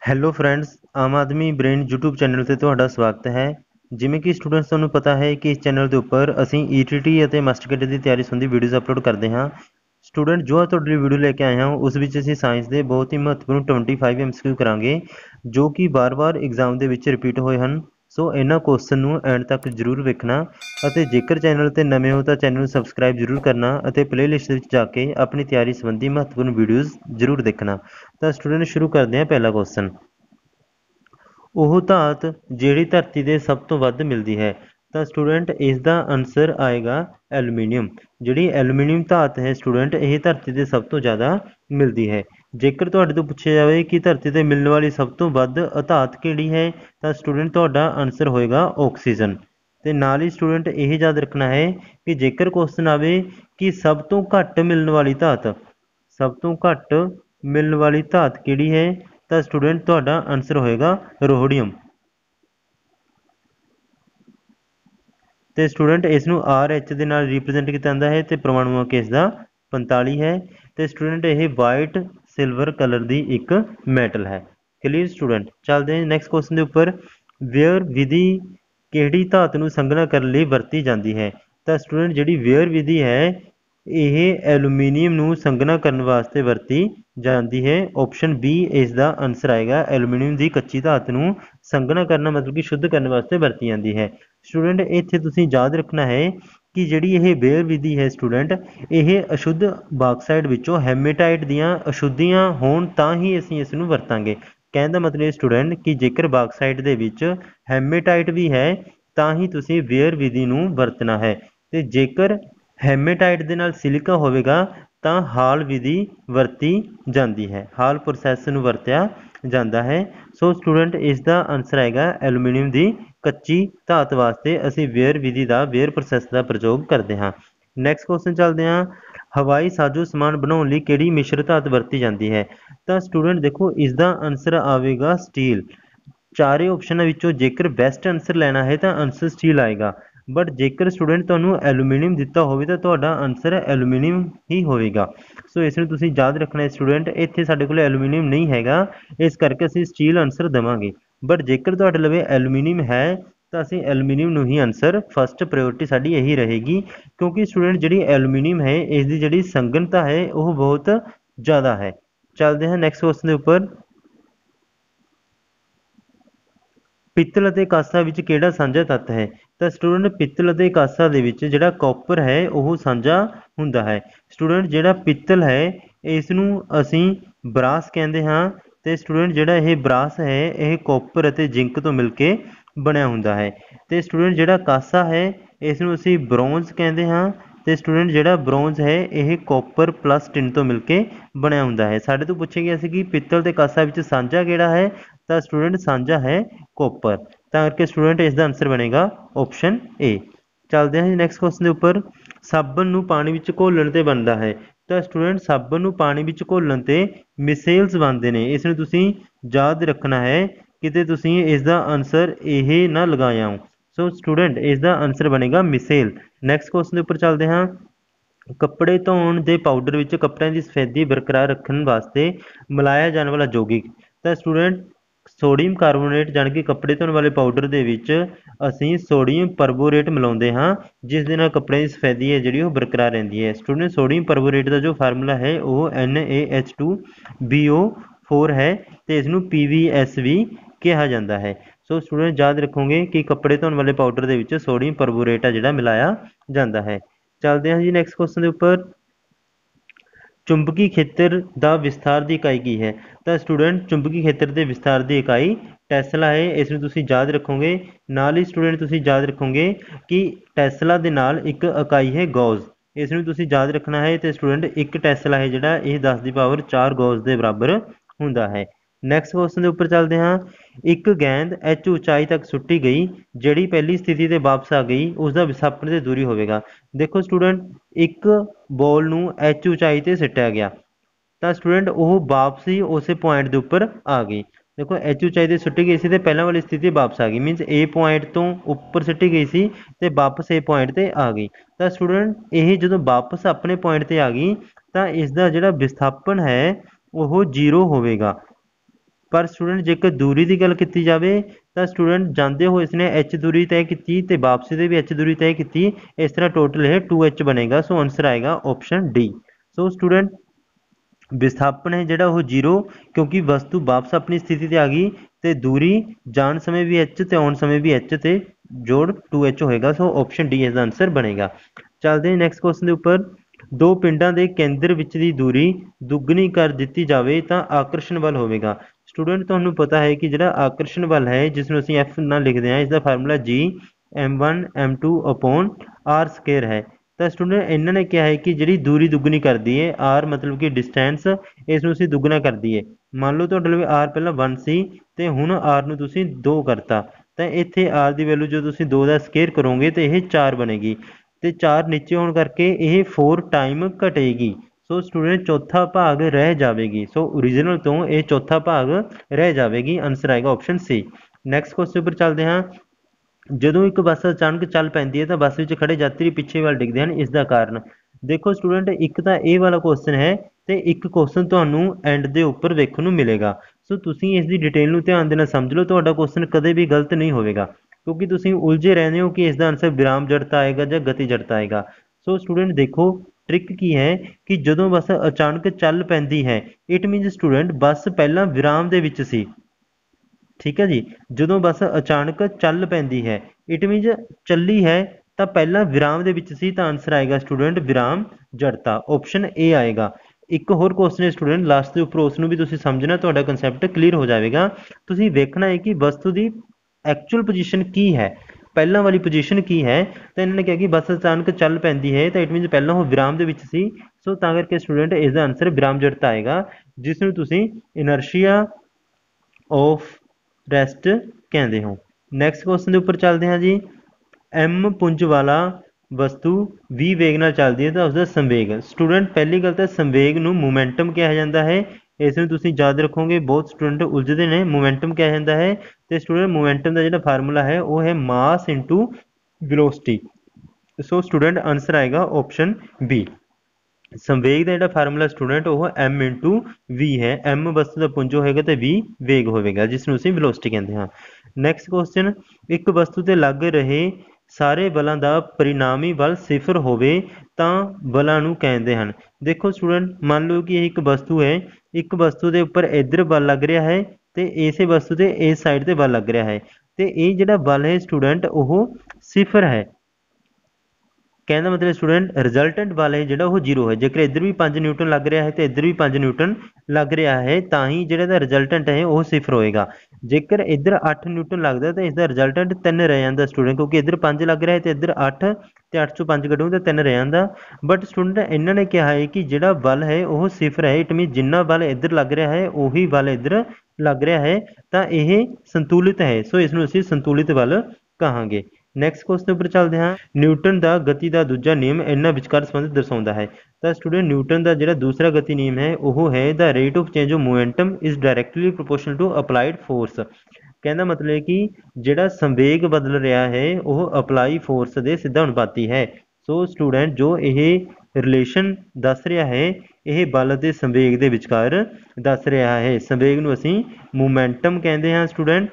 Hello friends, Aam Aadmi brain YouTube channel ਤੇ ਤੁਹਾਡਾ ਸਵਾਗਤ ਹੈ। ਜਿਵੇਂ ਕਿ ਸਟੂਡੈਂਟਸ ਤੁਹਾਨੂੰ ਪਤਾ ਹੈ ਕਿ ਇਸ ਚੈਨਲ ਦੇ ਉੱਪਰ ਅਸੀਂ ETT ਅਤੇ ਮਾਸਟਰ ਦੀ ਤਿਆਰੀ ਸੰਬੰਧੀ ਵੀਡੀਓਜ਼ ਅਪਲੋਡ ਕਰਦੇ ਹਾਂ। ਸਟੂਡੈਂਟ ਜੋ ਤੁਹਾਡੇ ਲਈ ਵੀਡੀਓ ਲੈ ਕੇ ਆਏ ਹਾਂ ਉਸ ਵਿੱਚ ਅਸੀਂ ਸਾਇੰਸ ਦੇ ਬਹੁਤ ਹੀ ਮਹੱਤਵਪੂਰਨ 25 MCQ ਕਰਾਂਗੇ ਜੋ ਕਿ ਵਾਰ-ਵਾਰ ਐਗਜ਼ਾਮ ਦੇ ਵਿੱਚ ਰਿਪੀਟ ਹੋਏ ਹਨ। ਸੋ ਇਹਨਾਂ ਕੁਐਸਚਨ ਨੂੰ ਐਂਡ ਤੱਕ ਜ਼ਰੂਰ ਵੇਖਣਾ ਅਤੇ ਜੇਕਰ ਚੈਨਲ ਤੇ ਨਵੇਂ ਹੋ ਤਾਂ ਚੈਨਲ ਨੂੰ ਸਬਸਕ੍ਰਾਈਬ ਜ਼ਰੂਰ ਕਰਨਾ ਅਤੇ ਪਲੇਲਿਸਟ ਵਿੱਚ ਜਾ ਕੇ ਆਪਣੀ ਤਿਆਰੀ ਸੰਬੰਧੀ ਮਹੱਤਵਪੂਰਨ ਵੀਡੀਓਜ਼ ਜ਼ਰੂਰ ਦੇਖਣਾ। ਤਾਂ ਸਟੂਡੈਂਟ ਸ਼ੁਰੂ ਕਰਦੇ ਹਾਂ। ਪਹਿਲਾ ਕੁਐਸਚਨ, ਉਹ ਧਾਤ ਜਿਹੜੀ ਧਰਤੀ ਦੇ ਸਭ ਤੋਂ ਵੱਧ ਮਿਲਦੀ ਹੈ। ਤਾਂ ਸਟੂਡੈਂਟ ਇਸ ਦਾ ਆਨਸਰ ਆਏਗਾ ਐਲੂਮੀਨੀਅਮ। ਜਿਹੜੀ ਐਲੂਮੀਨੀਅਮ ਧਾਤ ਹੈ ਸਟੂਡੈਂਟ, ਇਹ ਧਰਤੀ ਤੇ ਸਭ ਤੋਂ ਜ਼ਿਆਦਾ ਮਿਲਦੀ ਹੈ। ਜੇਕਰ ਤੁਹਾਡੇ ਤੋਂ ਪੁੱਛਿਆ ਜਾਵੇ ਕਿ ਧਰਤੀ ਤੇ ਮਿਲਣ ਵਾਲੀ ਸਭ ਤੋਂ ਵੱਧ ਅਧਾਤ ਕਿਹੜੀ ਹੈ ਤਾਂ ਸਟੂਡੈਂਟ ਤੁਹਾਡਾ ਆਨਸਰ ਹੋਏਗਾ ਆਕਸੀਜਨ। ਤੇ ਨਾਲ ਹੀ ਸਟੂਡੈਂਟ ਇਹ ਯਾਦ ਰੱਖਣਾ ਹੈ ਕਿ ਜੇਕਰ ਕੁਐਸਚਨ ਆਵੇ ਕਿ ਸਭ ਤੋਂ ਘੱਟ ਮਿਲਣ ਵਾਲੀ ਧਾਤ ਕਿਹੜੀ ਹੈ ਤਾਂ ਸਟੂਡੈਂਟ ਤੁਹਾਡਾ ਆਨਸਰ ਹੋਏਗਾ ਰੋਡੀਅਮ। ਤੇ ਸਟੂਡੈਂਟ ਇਸ ਨੂੰ RH ਦੇ ਨਾਲ ਰਿਪਰੈਜ਼ੈਂਟ ਕੀਤਾ ਜਾਂਦਾ ਹੈ ਤੇ ਪਰਮਾਣੂ ਅੰਕ ਇਸ ਦਾ 45 ਹੈ। ਤੇ ਸਟੂਡੈਂਟ ਇਹ ਵਾਈਟ ਸਿਲਵਰ ਕਲਰ ਦੀ ਇੱਕ ਮੈਟਲ ਹੈ। Clear student. ਚੱਲਦੇ ਹਾਂ ਨੈਕਸਟ ਕੁਐਸਚਨ ਦੇ ਉੱਪਰ। ਵੇਅਰ ਵਿਧੀ ਕਿਹੜੀ ਧਾਤ ਨੂੰ ਸੰਘਣਾ ਕਰਨ ਲਈ ਵਰਤੀ ਜਾਂਦੀ ਹੈ। ਤਾਂ ਸਟੂਡੈਂਟ ਜਿਹੜੀ ਵੇਅਰ ਵਿਧੀ ਹੈ ਇਹ ਐਲੂਮੀਨੀਅਮ ਨੂੰ ਸੰਘਣਾ ਕਰਨ ਵਾਸਤੇ ਵਰਤੀ ਜਾਂਦੀ ਹੈ। ਆਪਸ਼ਨ B ਇਸ ਦਾ ਆਨਸਰ ਆਏਗਾ। ਐਲੂਮੀਨੀਅਮ ਦੀ ਕੱਚੀ ਧਾਤ ਨੂੰ ਸੰਘਣਾ ਕਰਨਾ ਮਤਲਬ ਕਿ ਸ਼ੁੱਧ ਕਰਨ ਵਾਸਤੇ ਵਰਤੀ ਜਾਂਦੀ ਹੈ। ਸਟੂਡੈਂਟ ਇੱਥੇ ਤੁਸੀਂ ਯਾਦ ਰੱਖਣਾ ਹੈ ਕਿ ਜਿਹੜੀ ਇਹ ਵੇਅਰ ਵਿਧੀ ਹੈ ਸਟੂਡੈਂਟ, ਇਹ ਅਸ਼ੁੱਧ ਬਾਕਸਾਈਡ ਵਿੱਚੋਂ ਹੈਮੇਟਾਈਟ ਦੀਆਂ ਅਸ਼ੁੱਧੀਆਂ ਹੋਣ ਤਾਂ ਹੀ ਅਸੀਂ ਇਸ ਨੂੰ ਵਰਤਾਂਗੇ। ਕਹਿਣ ਦਾ ਮਤਲਬ ਸਟੂਡੈਂਟ ਕਿ ਜੇਕਰ ਬਾਕਸਾਈਡ ਦੇ ਵਿੱਚ ਹੈਮੇਟਾਈਟ ਵੀ ਹੈ ਤਾਂ ਹੀ ਤੁਸੀਂ ਵੇਅਰ ਵਿਧੀ ਨੂੰ ਵਰਤਣਾ ਹੈ। ਤੇ ਜੇਕਰ ਹੈਮੇਟਾਈਟ ਦੇ ਨਾਲ ਸਿਲਿਕਾ ਹੋਵੇਗਾ ਤਾਂ ਹਾਲ ਵਿਧੀ ਵਰਤੀ ਜਾਂਦੀ ਹੈ। ਹਾਲ ਪ੍ਰੋਸੈਸ ਨੂੰ ਵਰਤਿਆ ਜਾਂਦਾ ਹੈ। ਸੋ ਸਟੂਡੈਂਟ ਇਸ ਦਾ ਆਨਸਰ ਆਏਗਾ ਐਲੂਮੀਨੀਅਮ ਦੀ ਕੱਚੀ ਧਾਤ ਵਾਸਤੇ ਅਸੀਂ ਵੇਅਰ ਵਿਧੀ ਦਾ ਵੇਅਰ ਪ੍ਰੋਸੈਸ ਦਾ ਪ੍ਰਯੋਗ ਕਰਦੇ ਹਾਂ। ਨੈਕਸਟ ਕੁਐਸਚਨ ਚੱਲਦੇ ਹਾਂ। ਹਵਾਈ ਸਾਜੋ ਸਮਾਨ ਬਣਾਉਣ ਲਈ ਕਿਹੜੀ ਮਿਸ਼ਰ ਧਾਤ ਵਰਤੀ ਜਾਂਦੀ ਹੈ। ਤਾਂ ਸਟੂਡੈਂਟ ਦੇਖੋ ਇਸ ਦਾ ਆਨਸਰ ਆਵੇਗਾ ਸਟੀਲ। ਚਾਰੇ ਆਪਸ਼ਨਾਂ ਵਿੱਚੋਂ ਜੇਕਰ ਬੈਸਟ ਆਨਸਰ ਲੈਣਾ ਹੈ ਤਾਂ ਆਨਸਰ ਸਟੀਲ ਆਏਗਾ। ਬਟ ਜੇਕਰ ਸਟੂਡੈਂਟ ਤੁਹਾਨੂੰ ਐਲੂਮੀਨੀਅਮ ਦਿੱਤਾ ਹੋਵੇ ਤਾਂ ਤੁਹਾਡਾ ਆਨਸਰ ਐਲੂਮੀਨੀਅਮ ਹੀ ਹੋਵੇਗਾ। ਸੋ ਇਸ ਨੂੰ ਤੁਸੀਂ ਯਾਦ ਰੱਖਣਾ ਹੈ ਸਟੂਡੈਂਟ। ਇੱਥੇ ਸਾਡੇ ਕੋਲ ਐਲੂਮੀਨੀਅਮ ਨਹੀਂ ਹੈਗਾ, ਇਸ ਕਰਕੇ ਅਸੀਂ ਸਟੀਲ ਆਨਸਰ ਦੇਵਾਂਗੇ। ਬਟ ਜੇਕਰ ਤੁਹਾਡੇ ਲਵੇ ਐਲੂਮੀਨੀਅਮ ਹੈ ਤਾਂ ਅਸੀਂ ਐਲੂਮੀਨੀਅਮ ਨੂੰ ਹੀ ਆਨਸਰ, ਫਸਟ ਪ੍ਰਾਇਓਰਟੀ ਸਾਡੀ ਇਹੀ ਰਹੇਗੀ ਕਿਉਂਕਿ ਸਟੂਡੈਂਟ ਜਿਹੜੀ ਐਲੂਮੀਨੀਅਮ ਹੈ ਇਸ ਦੀ ਜਿਹੜੀ ਸੰਘਣਤਾ ਹੈ ਉਹ ਬਹੁਤ ਜ਼ਿਆਦਾ ਹੈ। ਚੱਲਦੇ ਹਾਂ ਨੈਕਸਟ ਕੁਐਸਚਨ ਦੇ ਉੱਪਰ। ਪਿੱਤਲ ਅਤੇ ਕਾਂਸਾ ਵਿੱਚ ਕਿਹੜਾ ਸਾਂਝਾ ਤੱਤ ਹੈ। ਤਾਂ ਸਟੂਡੈਂਟ ਪਿੱਤਲ ਅਤੇ ਕਾਂਸਾ ਦੇ ਵਿੱਚ ਜਿਹੜਾ ਕਾਪਰ ਹੈ ਉਹ ਸਾਂਝਾ ਹੁੰਦਾ ਹੈ। ਸਟੂਡੈਂਟ ਜਿਹੜਾ ਪਿੱਤਲ ਹੈ ਇਸ ਨੂੰ ਅਸੀਂ ਬਰਾਸ ਕਹਿੰਦੇ ਹਾਂ ਤੇ ਸਟੂਡੈਂਟ ਜਿਹੜਾ ਇਹ ਬਰਾਸ ਹੈ ਇਹ ਕਾਪਰ ਅਤੇ ਜ਼ਿੰਕ ਤੋਂ ਮਿਲ ਕੇ ਬਣਿਆ ਹੁੰਦਾ ਹੈ। ਤੇ ਸਟੂਡੈਂਟ ਜਿਹੜਾ ਕਾਂਸਾ ਹੈ ਇਸ ਨੂੰ ਅਸੀਂ ਬ੍ਰੌਂਜ਼ ਕਹਿੰਦੇ ਹਾਂ ਤੇ ਸਟੂਡੈਂਟ ਜਿਹੜਾ ਬ੍ਰੌਂਜ਼ ਹੈ ਇਹ ਕਾਪਰ ਪਲੱਸ ਟਿਨ ਤੋਂ ਮਿਲ ਕੇ ਬਣਿਆ ਹੁੰਦਾ ਹੈ। ਸਾਡੇ ਤੋਂ ਪੁੱਛਿਆ ਗਿਆ ਸੀ ਕਿ ਪਿੱਤਲ ਤੇ ਕਾਂਸਾ ਵਿੱਚ ਸਾਂਝਾ ਕਿਹੜਾ ਹੈ ਤਾਂ ਸਟੂਡੈਂਟ ਸਾਂਝਾ ਹੈ ਕਾਪਰ। ਤਾਂ ਕਰਕੇ ਸਟੂਡੈਂਟ ਇਸ ਦਾ ਆਨਸਰ ਬਣੇਗਾ ਆਪਸ਼ਨ A। ਚੱਲਦੇ ਹਾਂ ਜੀ ਨੈਕਸਟ ਕੁਐਸਚਨ ਦੇ ਉੱਪਰ। ਸਾਬਣ ਨੂੰ ਪਾਣੀ ਵਿੱਚ ਘੋਲਣ ਤੇ ਬਣਦਾ ਹੈ। ਤਾਂ ਸਟੂਡੈਂਟ ਸਾਬਣ ਨੂੰ ਪਾਣੀ ਵਿੱਚ ਘੋਲਣ ਤੇ ਮਿਸੇਲਸ ਬਣਦੇ ਨੇ। ਇਸ ਨੂੰ ਤੁਸੀਂ ਯਾਦ ਰੱਖਣਾ ਹੈ, ਕਿਤੇ ਤੁਸੀਂ ਇਸ ਦਾ ਆਨਸਰ ਇਹ ਨਾ ਲਗਾਇਆ ਹੋ। ਸੋ ਸਟੂਡੈਂਟ ਇਸ ਦਾ ਆਨਸਰ ਬਣੇਗਾ ਮਿਸੇਲ। ਨੈਕਸਟ ਕੁਐਸਚਨ ਦੇ ਉੱਪਰ ਚੱਲਦੇ ਹਾਂ। ਕੱਪੜੇ ਧੋਣ ਦੇ ਪਾਊਡਰ ਵਿੱਚ ਕੱਪੜਿਆਂ ਦੀ ਸਫੈਦੀ ਬਰਕਰਾਰ ਰੱਖਣ ਵਾਸਤੇ ਮਿਲਾਇਆ ਜਾਣ ਵਾਲਾ ਯੌਗਿਕ। ਤਾਂ ਸਟੂਡੈਂਟ ਸੋਡੀਅਮ ਕਾਰਬੋਨੇਟ ਜਾਣੀ ਕਿ ਕੱਪੜੇ ਧੋਣ ਵਾਲੇ ਪਾਊਡਰ ਦੇ ਵਿੱਚ ਅਸੀਂ ਸੋਡੀਅਮ ਪਰਬੋਰੇਟ ਮਿਲਾਉਂਦੇ ਹਾਂ ਜਿਸ ਦੇ ਨਾਲ ਕੱਪੜਿਆਂ ਦੀ ਸਫੈਦੀ ਹੈ ਜਿਹੜੀ ਉਹ ਬਰਕਰਾਰ ਰਹਿੰਦੀ ਹੈ। ਸਟੂਡੈਂਟ ਸੋਡੀਅਮ ਪਰਬੋਰੇਟ ਦਾ ਜੋ ਫਾਰਮੂਲਾ ਹੈ ਉਹ NaH2BO4 ਹੈ ਤੇ ਇਸ ਨੂੰ PVS ਵੀ ਕਿਹਾ ਜਾਂਦਾ ਹੈ। ਸੋ ਸਟੂਡੈਂਟ ਯਾਦ ਰੱਖੋਗੇ ਕਿ ਕੱਪੜੇ ਧੋਣ ਵਾਲੇ ਪਾਊਡਰ ਦੇ ਵਿੱਚ ਸੋਡੀਅਮ ਪਰਬੋਰੇਟ ਆ ਜਿਹੜਾ ਮਿਲਾਇਆ ਜਾਂਦਾ ਹੈ। ਚੱਲਦੇ ਹਾਂ ਜੀ ਨੈਕਸਟ ਕੁਐਸਚਨ ਦੇ ਉੱਪਰ। ਚੁੰਬਕੀ ਖੇਤਰ ਦਾ ਵਿਸਥਾਰ ਦੀ ਇਕਾਈ ਕੀ ਹੈ। ਤਾਂ ਸਟੂਡੈਂਟ ਚੁੰਬਕੀ ਖੇਤਰ ਦੇ ਵਿਸਥਾਰ ਦੀ ਇਕਾਈ ਟੈਸਲਾ ਹੈ। ਇਸ ਨੂੰ ਤੁਸੀਂ ਯਾਦ ਰੱਖੋਗੇ। ਨਾਲ ਹੀ ਸਟੂਡੈਂਟ ਤੁਸੀਂ ਯਾਦ ਰੱਖੋਗੇ ਕਿ ਟੈਸਲਾ ਦੇ ਨਾਲ ਇੱਕ ਇਕਾਈ ਹੈ ਗੌਸ। ਇਸ ਨੂੰ ਤੁਸੀਂ ਯਾਦ ਰੱਖਣਾ ਹੈ ਤੇ ਸਟੂਡੈਂਟ ਇੱਕ ਟੈਸਲਾ ਹੈ ਜਿਹੜਾ ਇਹ 10 ਦੀ ਪਾਵਰ 4 ਗੌਸ ਦੇ ਬਰਾਬਰ ਹੁੰਦਾ ਹੈ। ਨੈਕਸਟ ਕੁਐਸਚਨ ਦੇ ਉੱਪਰ ਚੱਲਦੇ ਹਾਂ। ਇੱਕ ਗੇਂਦ H ਉਚਾਈ ਤੱਕ ਸੁੱਟੀ ਗਈ, ਜਿਹੜੀ ਪਹਿਲੀ ਸਥਿਤੀ ਤੇ ਵਾਪਸ ਆ ਗਈ ਉਸ ਦਾ ਵਿਸਥਾਪਨ ਤੇ ਦੂਰੀ ਹੋਵੇਗਾ। ਦੇਖੋ ਸਟੂਡੈਂਟ ਇੱਕ ਬੋਲ ਨੂੰ H ਉਚਾਈ ਤੇ ਸਿੱਟਿਆ ਗਿਆ ਤਾਂ ਸਟੂਡੈਂਟ ਉਹ ਵਾਪਸੀ ਉਸੇ ਪੁਆਇੰਟ ਦੇ ਉੱਪਰ ਆ ਗਈ। ਦੇਖੋ H ਉਚਾਈ ਤੇ ਸੁੱਟੀ ਗਈ ਸੀ ਤੇ ਪਹਿਲਾਂ ਵਾਲੀ ਸਥਿਤੀ ਵਾਪਸ ਆ ਗਈ, ਮੀਨਸ A ਪੁਆਇੰਟ ਤੋਂ ਉੱਪਰ ਸਿੱਟੀ ਗਈ ਸੀ ਤੇ ਵਾਪਸ A ਪੁਆਇੰਟ ਤੇ ਆ ਗਈ। ਤਾਂ ਸਟੂਡੈਂਟ ਇਹ ਜਦੋਂ ਵਾਪਸ ਆਪਣੇ ਪੁਆਇੰਟ ਤੇ ਆ ਗਈ ਤਾਂ ਇਸ ਦਾ ਜਿਹੜਾ ਵਿਸਥਾਪਨ ਹੈ ਉਹ 0 ਹੋਵੇਗਾ। पर स्टूडेंट जेकर दूरी की गल की जाए तो स्टूडेंट जाते हुए इसने एच दूरी तय की तो वापसी से भी एच दूरी तय की, इस तरह टोटल यह 2H बनेगा। सो आंसर आएगा ऑप्शन डी। सो स्टूडेंट विस्थापन है जोड़ा वो 0, क्योंकि वस्तु वापस अपनी स्थिति से आ गई, तो दूरी जान समय भी एच तो आने समय भी एच तो जोड़ 2H होएगा। सो ऑप्शन डी इसका आंसर बनेगा। चलते हैं नैक्सट क्वेश्चन के उपर। दो पिंडों के केंद्र विच की दूरी दुगनी कर दी जाए तो आकर्षण बल होगा। स्टूडेंट तुहानू पता है कि जोड़ा आकर्षण बल है जिसनों असीं F नाल लिखते हैं, इसका formula G M1 M2 upon R square है। तो स्टूडेंट इन्होंने कहा है कि जी दूरी दुगनी कर दी है, R मतलब कि डिस्टेंस, इसनों असीं दुगना कर दीए। मान लो तुहाडे लवे R पहला 1 सी ते हुण R नूं तुसीं 2 करता, तो इत्थे R की वैल्यू जो तुसीं 2 का स्केयर करोगे तो यह 4 बनेगी, तो 4 नीचे होने करके यह 4 टाइम घटेगी। सो स्टूडेंट चौथा भाग रह जाएगी। सो ओरिजिनल तो यह चौथा भाग रह जाएगी। आंसर आएगा ऑप्शन सी। नैक्सट क्वेश्चन पर चलते हैं। ਜਦੋਂ एक बस अचानक चल पैंदी है तो बस में खड़े यात्री पिछे वाल डिगते हैं, इसका कारण देखो स्टूडेंट। एक तो ये वाला क्वेश्चन है तो एक क्वेश्चन तुहानू एंड के उपर देखने को मिलेगा। सो तुसीं इसकी डिटेल में ध्यान देना समझ लो, तुहाडा क्वेश्चन कदे भी गलत नहीं होगा, क्योंकि तुसीं उलझे रहते हो कि इसका आंसर विराम जड़ता आएगा या गति जड़ता आएगा। सो स्टूडेंट देखो ट्रिक की है कि ਜਦੋਂ बस अचानक चल पैंदी है, इट मीनस स्टूडेंट बस पहला विराम दे विच सी, ठीक है जी। ਜਦੋਂ बस अचानक चल पैंदी है इट मीनस ਚੱਲੀ है तो पहला विराम ਦੇ ਵਿੱਚ ਸੀ, ਤਾਂ आंसर आएगा स्टूडेंट विराम जड़ता। ऑप्शन ए आएगा। एक होर क्वेश्चन है स्टूडेंट लास्ट के उपर, उसनों भी तुसीं समझना, तुहाडा कंसैप्ट क्लीयर हो जाएगा। तुसीं वेखना है कि वस्तु की एक्चुअल पोजीशन की है, पहला वाली पोजीशन की है। तो इन्होंने कहा कि बस अचानक चल पैंदी है तो इट मीनस पहला वो विराम ਦੇ ਵਿੱਚ ਸੀ। सो ਤਾਂ करके स्टूडेंट इसका आंसर विराम जड़ता आएगा, जिसनों तुसीं इनर्शिया ऑफ ਰੈਸਟ ਕਹਿੰਦੇ ਹੋ। ਨੈਕਸਟ क्वेश्चन के उपर चलते हैं जी। M ਪੁੰਜ वाला वस्तु भी वेग नाल चलती है तो उसका संवेग। स्टूडेंट पहली गल तो संवेग नूं मोमेंटम कहा जाता है, इसनूं तुसीं याद रखोगे, बहुत स्टूडेंट उलझते हैं। मोमेंटम कहा जाता है तो स्टूडेंट मोमेंटम का जिहड़ा फार्मूला है वो है mass into velocity. So student answer आएगा ऑप्शन बी। संवेग का जोड़ा फार्मूला स्टूडेंट वो M इंटू वी है। M वस्तु का पुंज होएगा तो V वेग होएगा, जिसनों असीं वेलोसिटी कहते हैं। नैक्सट क्वेश्चन, एक वस्तु ते लग रहे सारे बलों का परिणामी बल सिफर होवे तां बलों नूं कहते हैं। देखो स्टूडेंट मान लो कि एक वस्तु है, एक वस्तु के उपर इधर बल लग रहा है तो इस वस्तु से इस साइड से बल लग रहा है, तो ये जोड़ा बल है स्टूडेंट वो सिफर है। कहने मतलब स्टूडेंट रिजल्टेंट बल है जो वो 0 है। जेकर इधर भी 5 न्यूटन लग रहा है तो इधर भी 5 न्यूटन लग रहा है, तो ही जो रिजल्टेंट है वो सिफर होएगा। जेकर इधर 8 न्यूटन लगता है तो इसका रिजल्टेंट 3 रह जाता स्टूडेंट, क्योंकि इधर 5 लग रहा है तो इधर 8 तो 8 चों 5 कटूँ तो 3 रह जाता। बट स्टूडेंट इन्होंने कहा है कि जोड़ा बल है वो सिफर है, इट मीन जिन्ना बल इधर लग रहा है उही बल इधर लग रहा है, तो यह संतुलित है। सो इसनों असीं संतुलित बल कहांगे। नैक्सट क्वेश्चन पर चलते हैं। न्यूटन का गति का दूजा नियम इन्हां विचकार संबंध दर्शाता है। तो स्टूडेंट न्यूटन का जो दूसरा गति नियम है वह है the rate of change of momentum is directly proportional to applied force. कहना मतलब है कि जोड़ा संवेग बदल रहा है वह अप्लाई फोर्स के सीधा अनुपाती है। सो स्टूडेंट जो ये रिलेशन दस रहा है यह बल के संवेग के विचकार दस रहा है। संवेग नूं असीं मोमेंटम कहते हैं स्टूडेंट,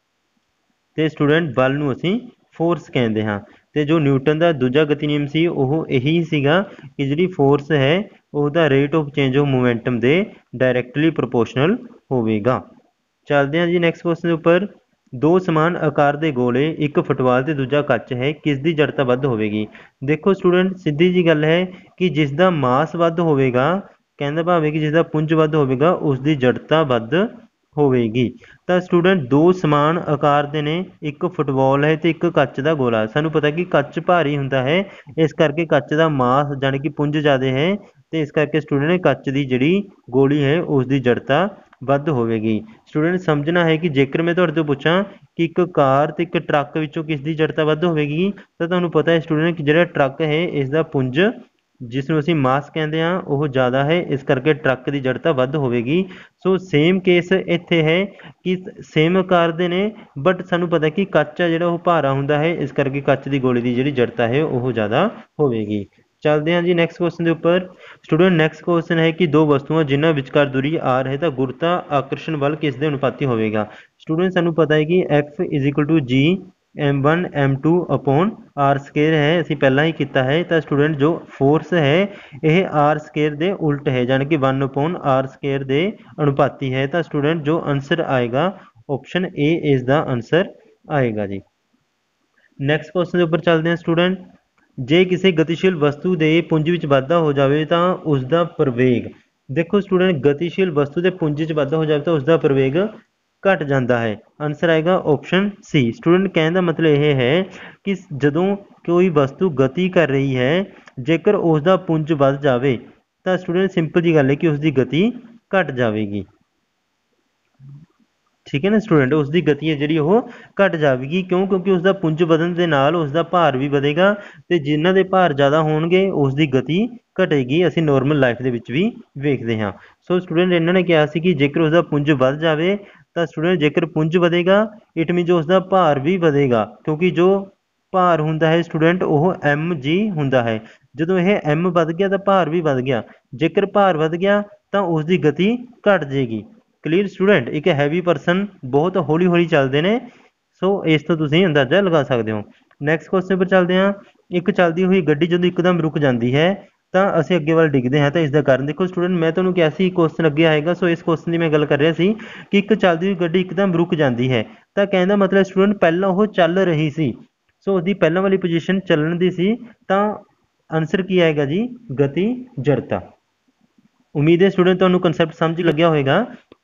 तो स्टूडेंट बल नूं असीं फोर्स कहते हैं। तो जो न्यूटन का दूजा गति नियम से यही सीगा कि जी फोर्स है वह rate of change of momentum के डायरैक्टली प्रोपोर्शनल होगा। चलते हैं जी नैक्सट क्वेश्चन के उपर। दो समान आकार के गोले, एक फुटबॉल तो दूजा कच है, किसकी जड़ता वध होगी। देखो स्टूडेंट सीधी जी गल है कि जिसका मास वध होगा, कहने भाव है कि जिसका पुंज वध होगा उसकी जड़ता वध होगी। तो स्टूडेंट दो समान आकार के ने, एक फुटबॉल है तो एक कच का गोला। सानू पता कि कच भारी होंदा है, इस करके कच का मास जाने कि पुंज ज़्यादा है, तो इस करके स्टूडेंट कच की जिहड़ी गोली है उसकी जड़ता वध होगी। स्टूडेंट समझना है कि जेकर मैं तुहाडे तो पूछा कि एक कार तो एक ट्रक विचों किसकी जड़ता वध होगी, तो तुहानू पता है स्टूडेंट कि जिहड़ा ट्रक है इसका पुंज जिसनों असीं मास कहते हैं वह ज़्यादा है, इस करके ट्रक की जड़ता वध होगी। सो सेम केस इत्थे है कि सेम आकार दे ने, बट सानू पता कि कच आ जिहड़ा वो भारा हुंदा है, इस करके कच की गोली की जिहड़ी जड़ता है वह ज़्यादा होगी। चलते हैं जी नैक्सट क्वेश्चन के उपर। स्टूडेंट नैक्सट क्वेश्चन है कि दो वस्तुआं जिन्हां विचकार दूरी r है तो गुरुत्वा आकर्षण बल किस दे अनुपाती होवेगा। स्टूडेंट सानू पता है कि F is equal to G m1 m2 upon r square है, असीं पहलां ही कीता है। तो स्टूडेंट जो फोर्स है यह r स्केयर दे उल्ट है, यानी कि 1 अपॉन r स्केयर दे अनुपाती है। तो स्टूडेंट जो आंसर आएगा option A is the answer आएगा जी। नैक्सट क्वेश्चन के उपर चलते हैं स्टूडेंट। जे किसी गतिशील वस्तु के पुंज में वाधा हो जाए तो उसका प्रवेग, देखो स्टूडेंट गतिशील वस्तु के पुंज में वाधा हो जाए तो उसका प्रवेग घट जाता है। आंसर आएगा ऑप्शन सी। स्टूडेंट कहने का मतलब यह है कि जदों कोई वस्तु गति कर रही है जेकर उसका पुंज बढ़ जाए तो स्टूडेंट सिंपल जी गल है कि उसकी गति घट जाएगी। ठीक है ना स्टूडेंट, उसकी गति है जी घट जाएगी। क्यों? क्योंकि उसका पुंज बढ़न के नाल उसका भार भी बढ़ेगा तो जिन्हों के भार ज़्यादा होणगे उसकी गति घटेगी। असीं नॉर्मल लाइफ के विच भी वेखते हाँ। सो स्टूडेंट इन्होंने कहा कि जेकर उसका पुंज बढ़ जाए तो स्टूडेंट जेकर पुंज बढ़ेगा इट मीन जो उसका भार भी बढ़ेगा, क्योंकि जो भार हुंदा है स्टूडेंट वो mg हुंदा है। जदों यह m बढ़ गया तो भार भी बढ़ गया, जेकर भार बढ़ गया तो उसकी गति घट जाएगी। क्लीयर स्टूडेंट, एक हैवी परसन बहुत हौली हौली चलते हैं। सो इस तो तुसीं अंदाजा लगा सकते हो। नैक्सट क्वेश्चन पर चलते हैं। एक चलती हुई गड्डी जो एकदम रुक जाती है तो असीं अगे वाल डिगदे हैं, तो इसका कारण देखो स्टूडेंट मैं तुहानूं कहा सी क्वेश्चन अगे आएगा। सो इस क्वेश्चन की मैं गल कर रहा सी कि एक चलती हुई गड्डी एकदम रुक जाती है तो कहने का मतलब स्टूडेंट पहला वो चल रही सी, सो उसकी पहला वाली पोजीशन चलन की सी, तो आंसर की आएगा जी गति जड़ता। उम्मीद है स्टूडेंट तुहानूं कंसैप्ट समझ लग्या होएगा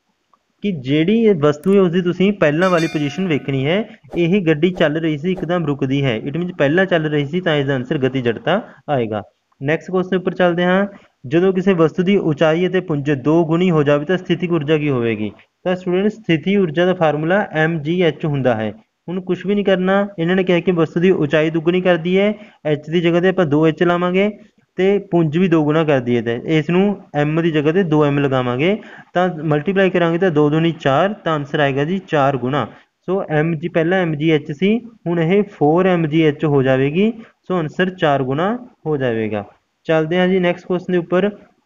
कि जिहड़ी वस्तु है उसकी तुसीं पहला वाली पोजीशन वेखनी है। यही गड्डी चल रही सी एकदम रुकदी है, इट मीन पहला चल रही सी, तो इसका आंसर गति जड़ता आएगा। नैक्सट क्वेश्चन पर चलते हैं। जो किसी वस्तु की उचाई और पुंज दो गुणी हो जाए तो स्थितिक ऊर्जा की होगी। तो स्टूडेंट स्थिति ऊर्जा का फार्मूला mgh होंदा है। हुण कुछ भी नहीं करना, इन्होंने कहा कि वस्तु की उचाई दुगनी कर दी है, एच की जगह पर 2h लावांगे तो पुंज भी 2 गुना कर दिए थे, इसनूं m की जगह पर 2m लगावांगे तो मल्टीप्लाई करांगे तो 2 दूनी 4, तो आंसर आएगा जी 4 गुना। सो mg पहला mgh सी, हुण यह 4mgh हो जाएगी। सो आंसर 4 गुना हो जाएगा। चलते हैं जी नैक्सट क्वेश्चन के उपर।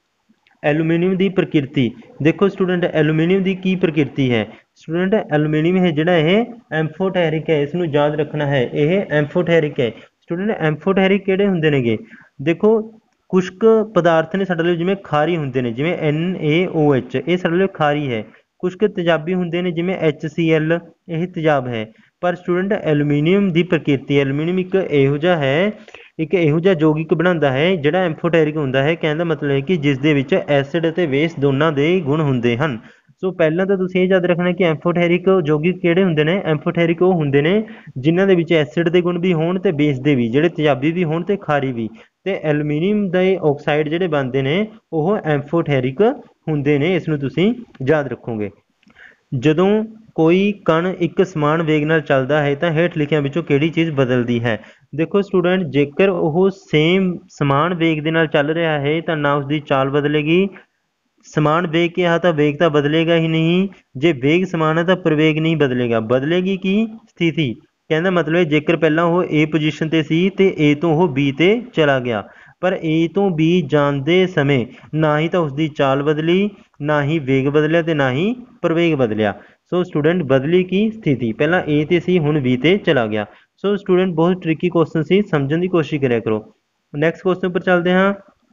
एलूमीनियम की प्रकृति, देखो स्टूडेंट एलूमीनियम की की प्रकृति है। स्टूडेंट एलूमीनियम है जिहड़ा यह एम्फोटेरिक है, इसनूं याद रखना है, यह एम्फोटेरिक है। स्टूडेंट एम्फोटेरिक किहड़े हुंदे नेगे, देखो कुछ पदार्थ ने साडे लई जिवें खारी हुंदे ने, जिवें NaOH ये साडे लई खारी है। कुछ तेजाबी हुंदे ने जिवें HCl यह तेजाब है। पर स्टूडेंट एलूमीनियम की प्रकृति, एलूमीनियम एक इहो जिहा है, एक इहो जिहा यौगिक बनाता है जिहड़ा एम्फोटेरिक हुंदा है। कहने का मतलब है कि जिस दे विच एसिड ते बेस दोनों के गुण हुंदे हन। सो पहला तो तुसीं याद रखना कि एम्फोटेरिक यौगिक किहड़े हुंदे ने, एम्फोटेरिक वो हुंदे ने जिन्हां दे विच एसिड के गुण भी होण ते बेस दे भी, जिहड़े तेजाबी भी होण ते खारी भी। ते एलूमीनियम दे ऑक्साइड जिहड़े बनदे ने वो एम्फोटेरिक हुंदे ने, इसनूं तुसीं याद रखोगे। जदों कोई कण एक समान वेग नाल चलदा है तो हेठ लिखियां विचों किहड़ी चीज़ बदलदी है। देखो स्टूडेंट जेकर वो सेम समान वेग दे नाल चल रहा है तो ना उसकी चाल बदलेगी, समान वेग के तो वेग तो बदलेगा ही नहीं, जे वेग समान है तो प्रवेग नहीं बदलेगा, बदलेगी की स्थिति। कहने मतलब है जेकर पहला वो ए पोजीशन ते सी ते ए तो वो बी ते चला गया, पर ए तो बी जाते समय ना ही तो उसकी चाल बदली, ना ही वेग बदलिया ते ना ही प्रवेग बदलिया। सो स्टूडेंट बदली की स्थिति, पहला ए ते सी हुण बी ते चला गया। सो स्टूडेंट बहुत ट्रिकी क्वेश्चन सी, समझने की कोशिश करा करो। नैक्सट क्वेश्चन पर चलते हैं।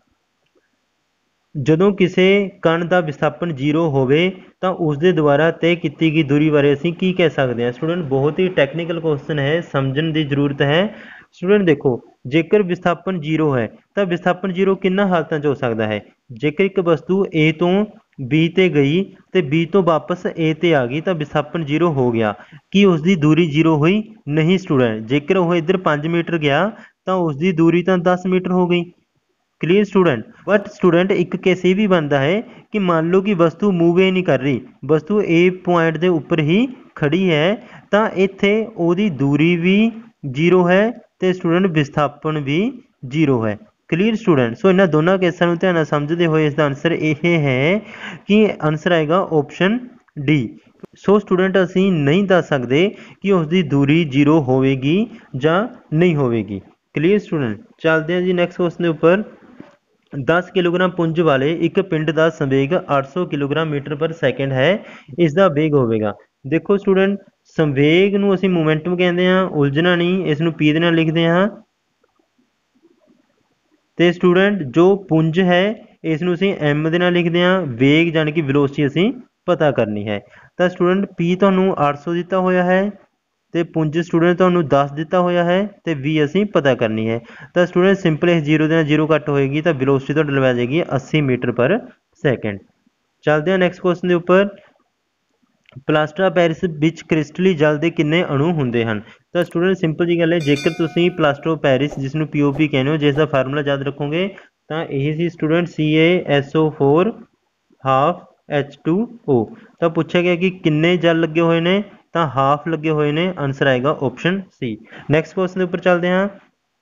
ਜਦੋਂ ਕਿਸੇ कण का विस्थापन 0 ਹੋਵੇ तो उसके द्वारा तय की गई दूरी बारे ਅਸੀਂ की कह सकते हैं। स्टूडेंट बहुत ही टैक्नीकल क्वेश्चन है, समझने की जरूरत है। स्टूडेंट देखो जेकर विस्थापन 0 है तो विस्थापन 0 किन्ना हालतों हो सकता है, जेकर एक वस्तु A तो B ते गई तो B तो वापस A ते आ गई तो विस्थापन 0 हो गया, कि उसकी दूरी 0 हुई नहीं। स्टूडेंट जेकर वो इधर 5 मीटर गया तो उसकी दूरी तो 10 मीटर हो गई। क्लियर स्टूडेंट, बट स्टूडेंट एक केस ये भी बनता है कि मान लो कि वस्तु मूव ही नहीं कर रही, वस्तु ए पॉइंट के उपर ही खड़ी है तो इत्थे ओदी दूरी भी 0 है तो स्टूडेंट विस्थापन भी 0 है। क्लियर स्टूडेंट, सो इन्होंने दोनों केसा को ध्यान समझते हुए इसका आंसर यह है कि आंसर आएगा ऑप्शन डी। सो स्टूडेंट असी नहीं दस सकते कि उसकी दूरी 0 होगी या नहीं होगी। Clear student. चलते हैं जी नैक्सट क्वेश्चन के उपर। 10 किलोग्राम पुंज वाले एक पिंड का संवेग 800 किलोग्राम मीटर पर सैकेंड है, इसका वेग होगा। देखो स्टूडेंट, संवेग नूं असीं मोमेंटम कहते हैं, उलझना नहीं, इसनूं पी दे नाल लिखते हैं। तो स्टूडेंट जो पुंज है इसनूं असीं एम दे नाल लिखते हैं, वेग जानी कि वेलोसिटी असीं पता करनी है। तो स्टूडेंट पी तुहानूं 800 दिता होया है, तो पुंज स्टूडेंट तुहानूं 10 दिता होया है, तो वी असीं पता करनी है। तो स्टूडेंट सिंपल इस जीरो दे नाल जीरो कट होएगी, तो वेलोसिटी तुहाडी लग जाएगी 80 मीटर पर सैकेंड। चलते हैं नैक्सट क्वेश्चन के उपर। प्लास्टर ऑफ पैरिस विच क्रिस्टली जल के किन्ने अणु होंदे हन। तो स्टूडेंट सिंपल जी गल है, जेकर तुसीं प्लास्टर ऑफ पैरिस जिसनूं POP कहते हो, जिसका फार्मूला याद रखोगे तो यही सी स्टूडेंट CaSO4 हाफ H2O। तो पूछा गया कि किन्ने जल लगे हुए ने, तो हाफ लगे हुए ने, आंसर आएगा ऑप्शन C। नैक्सट क्वेश्चन के उपर चलते हैं।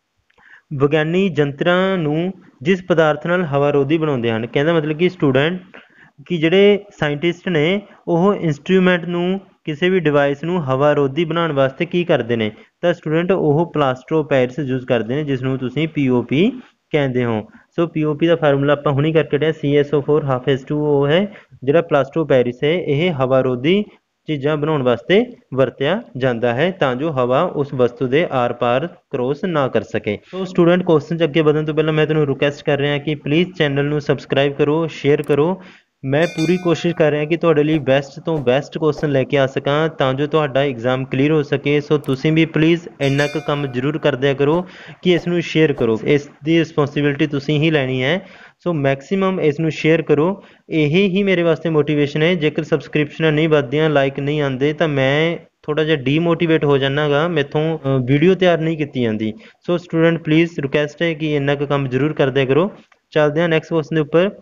विज्ञानी यंत्रां नूं जिस पदार्थ नाल हवारोधी बनाउंदे हन, कहदा मतलब कि स्टूडेंट कि ਜਿਹੜੇ ਸਾਇੰਟਿਸਟ ਨੇ ਉਹ ਇਨਸਟਰੂਮੈਂਟ ਨੂੰ ਕਿਸੇ ਵੀ ਡਿਵਾਈਸ ਨੂੰ ਹਵਾਰੋਧੀ ਬਣਾਉਣ ਵਾਸਤੇ ਕੀ ਕਰਦੇ ਨੇ, ਤਾਂ ਸਟੂਡੈਂਟ ਉਹ ਪਲਾਸਟਰ ਆਫ ਪੈਰਿਸ ਯੂਜ਼ ਕਰਦੇ ਨੇ, ਜਿਸ ਨੂੰ ਤੁਸੀਂ POP ਕਹਿੰਦੇ ਹੋ। ਸੋ POP ਦਾ ਫਾਰਮੂਲਾ ਆਪਾਂ ਹੁਣੀ ਕਰਕੇ ਹਟਿਆ, CaSO4 ਹਾਫ H2O ਹੈ। ਜਿਹੜਾ ਪਲਾਸਟਰ ਆਫ ਪੈਰਿਸ ਹੈ ਇਹ ਹਵਾਰੋਧੀ ਚੀਜ਼ਾਂ ਬਣਾਉਣ ਵਾਸਤੇ ਵਰਤਿਆ ਜਾਂਦਾ ਹੈ, ਤਾਂ ਜੋ ਹਵਾ ਉਸ ਵਸਤੂ ਦੇ ਆਰ ਪਾਰ ਕ੍ਰੋਸ ਨਾ ਕਰ ਸਕੇ। ਸੋ ਸਟੂਡੈਂਟ, ਕੁਐਸਚਨ 'ਚ ਅੱਗੇ ਵਧਣ ਤੋਂ ਪਹਿਲਾਂ ਮੈਂ ਤੁਹਾਨੂੰ ਰਿਕੁਐਸਟ ਕਰ ਰਿਹਾ ਕਿ ਪਲੀਜ਼ ਚੈਨਲ ਨੂੰ ਸਬਸਕ੍ਰਾਈਬ ਕਰੋ, ਸ਼ੇਅਰ ਕਰੋ। मैं पूरी कोशिश कर रहा कि तुहाडे लई बेस्ट तो बेस्ट क्वेश्चन लैके आ सकां, तां जो तुहाडा एग्जाम क्लीयर हो सके। सो तुसीं भी प्लीज़ इन्ना क काम जरूर कर दिया करो कि इसनूं शेयर करो, इसकी रिस्पोंसिबिलिटी तुसीं ही लैनी है। सो मैक्सीमम इसनूं शेयर करो, यही ही मेरे वास्ते मोटिवेशन है। जेकर सबसक्रिप्शन नहीं वधदियां, लाइक नहीं आते, तो मैं थोड़ा जिहा डीमोटिवेट हो जाना गा, मैथों वीडियो तैयार नहीं की जाती। सो स्टूडेंट प्लीज़ रिक्वेस्ट है कि इन्ना क काम जरूर कर दिया करो। चलते हैं नैक्सट क्वेश्चन के उपर।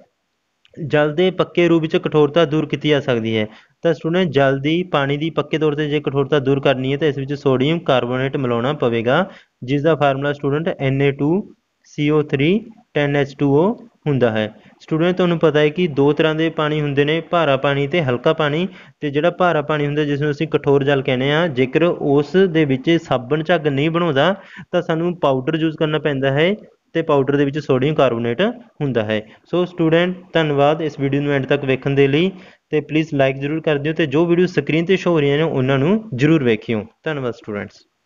जल के पक्के रूप में कठोरता दूर की जा सकती है। तो स्टूडेंट जल की पानी की पक्के तौर पर जो कठोरता दूर करनी है, तो इस सोडियम कार्बोनेट मिलाना पवेगा, जिसका फार्मूला स्टूडेंट Na2CO3 10H2O होंदा है। स्टूडेंट तुहानूं पता है कि दो तरह के पानी होंदे ने, भारा पानी तो हल्का पानी। तो जिहड़ा भारा पानी होंदा जिसनूं असीं कठोर जल कहने आ, जेकर उस दे विच साबण झग नहीं बनाउंदा तो सानूं पाउडर यूज़ करना पैंदा है, तो पाउडर ਦੇ ਵਿੱਚ ਸੋਡੀਅਮ ਕਾਰਬੋਨੇਟ ਹੁੰਦਾ ਹੈ। ਸੋ ਸਟੂਡੈਂਟ ਧੰਨਵਾਦ ਇਸ ਵੀਡੀਓ ਨੂੰ ਐਂਡ ਤੱਕ ਵੇਖਣ ਦੇ ਲਈ, ਤੇ ਪਲੀਜ਼ ਲਾਈਕ ਜ਼ਰੂਰ ਕਰ ਦਿਓ, ਤੇ ਜੋ ਵੀਡੀਓ ਸਕਰੀਨ ਤੇ ਸ਼ੋ ਹੋ ਰਹੀਆਂ ਨੇ ਉਹਨਾਂ ਨੂੰ ਜ਼ਰੂਰ ਵੇਖਿਓ। ਧੰਨਵਾਦ ਸਟੂਡੈਂਟਸ।